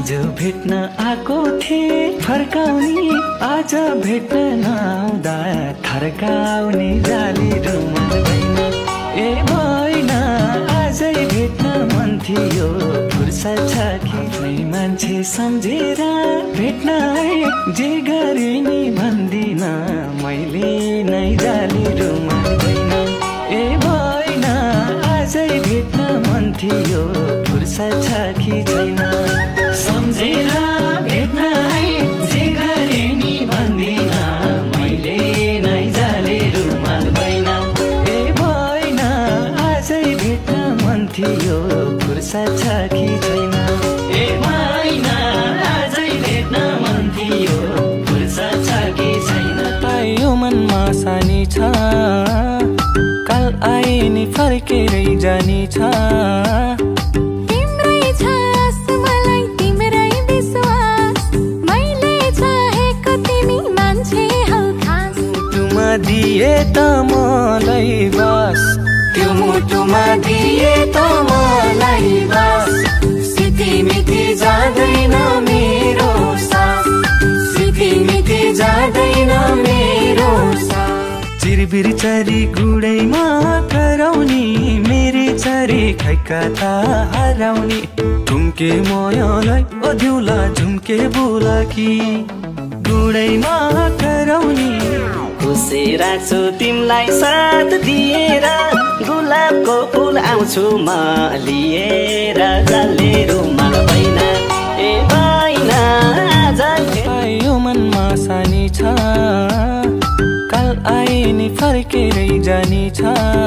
हिजो भेट्न आएको थिए फर्काउने, आज भेट्न नआउँदा थर्काउने जाली रुमाल भएन। ए भएन आजै भेट्न मन थियो, फुर्सद छ कि नै मान्छे सम्झेर भेट्न जे गरे नि भन्दिन मैले नै जाली रुमाल भएन। ए भएन आजै भेट्न मन थियो, फुर्सद छ कि छैन सम्झेर भेट्न जे गरे नि भन्दिन मैले नै जाली रुमाल भएन। ए भएन आजै भेट्न मन थियो, फुर्सद छ कि छैन। ए भएन आजै भेट्न मन थियो, फुर्सद छ कि छैन। यो मनमा सानी छ, काल आए नि फर्केरै जानी छ। तिम्रै छ आस मलाई तिम्रै विश्वास, मैले चाहेको तिमी मान्छे हौ खास। मुटुमा दिए त मलाई बास, त्यो मुटुमा दिए त मलाई बास। सिधी मिठी जाँदैन मेरो सास, सिधी मिठी जाँदैन मेरो सास। चिरबिर चरी गुडैमा कराउने, मेरे चरी खैका त हराउने। झुम्के मयलाई अध्युला झुम्के बुलाकी, गुडैमा कराउने। खुसी राख्छु तिमलाई साथ दिएर, गुलाबको फुल आउँछु म लिएर, जाले रुमाल भएन। ए भएन आज यो मनमा सानी छ, काल आए नि फर्केरै जानी छ।